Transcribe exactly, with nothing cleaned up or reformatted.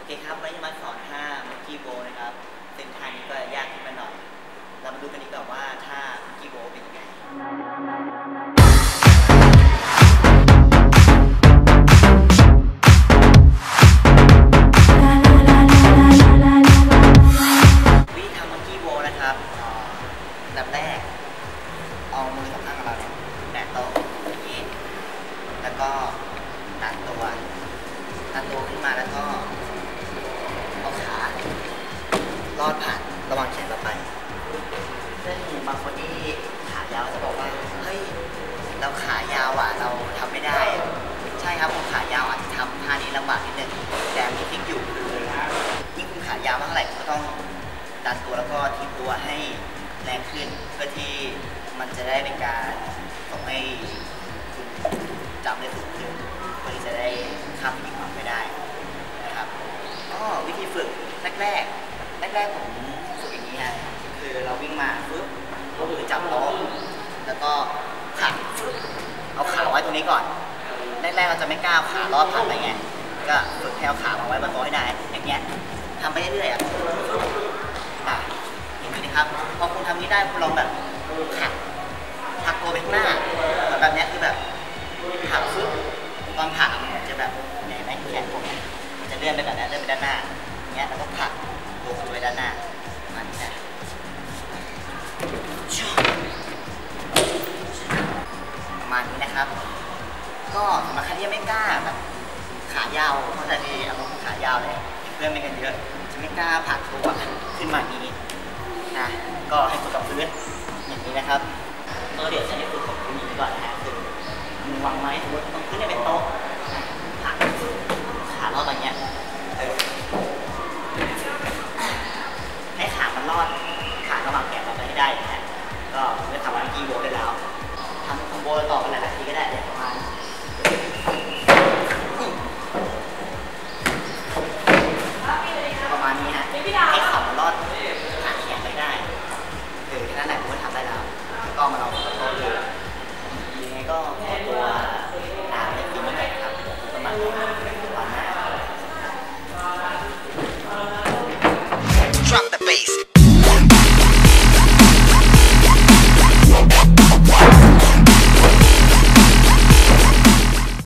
เคครับวันนี้จะมาสอนท่ามังกี้โบนะครับซึ่งท่านี้ก็ยากขึ้นมาหน่อยเรามาดูกันดีกว่าว่าท่ามังกี้โบเป็นยังไงวิธีทำมังกี้โบนะครับอันดับแรกเอามือสองข้างของเราเนี่ยแตะโต๊ะอย่างนี้แล้วก็ตัดตัวตัดตัวขึ้นมาแล้วก็เอาขาลอดผ่านระหว่างแขนเราไปซึ่งบางคนที่ขายาวจะบอกว่าเฮ้ยเราขายาวอ่ะเราทำไม่ได้ใช่ครับผมขายาวอาจจะทำท่านี้ลำบากนิดนึงแต่มีทริคอยู่คือยิ่งคุณขายาวเท่าไหร่ก็ต้องดันตัวแล้วก็ทิ้งตัวให้แรงขึ้นเพื่อที่มันจะได้เป็นการทำให้คุณจับได้สูงขึ้นเพื่อที่จะได้ข้ามที่ความไม่ได้นะครับก็วิธีฝึกแรกๆแรกๆผมฝึกอย่างนี้ฮะคือเราวิ่งมาปึ๊บก็คือจับโต๊ะแล้วก็ผลักเอาขาไว้ตรงนี้ก่อนแรกๆเราจะไม่กล้าขาลอดผ่านไปไงก็ฝึกแค่เอาขามาไว้บนโต๊ะให้ได้อย่างเงี้ยทำไปเรื่อยๆอ่ะอย่างนี้นะครับพอคุณทำนี้ได้คุณลองแบบผลักผลักตัวไปข้างหน้าแบบนี้คือแบบผลักปึ๊บตอนผลักมันจะแบบไหนไหมแขนผมมันจะเลื่อนไปแบบนี้เลื่อนไปด้านหน้าอย่างเงี้ยแล้วก็ผลักตัวคุณไปด้านหน้ามันจะประมาณนี้นะครับก็สำหรับใครที่ยังไม่กล้าแบบขายาวเพราะแต่ที่อารมณ์ขายาวเลยเพื่อนไม่กันเยอะจะไม่กล้าผลักตัวขึ้นมานี้นะก็ให้ฝึกกับพื้นอย่างนี้นะครับก็เดี๋ยวจะให้ฝึกกับพื้นนี้ก่อนนะฮะคือมือวางไม้สมมติตรงพื้นเนี่ยเป็นโต๊ะผลักขาลอดแบบนี้ให้ขามันรอดขาระหว่างแขนเราไปให้ได้นะฮะก็เมื่อทำวันกีโบได้แล้วทำคอมโบต่อกันหลายๆทีก็ได้ประมาณประมาณนี้ฮะให้ขามันรอดขาแขนไปได้คือแค่นั้นแหละ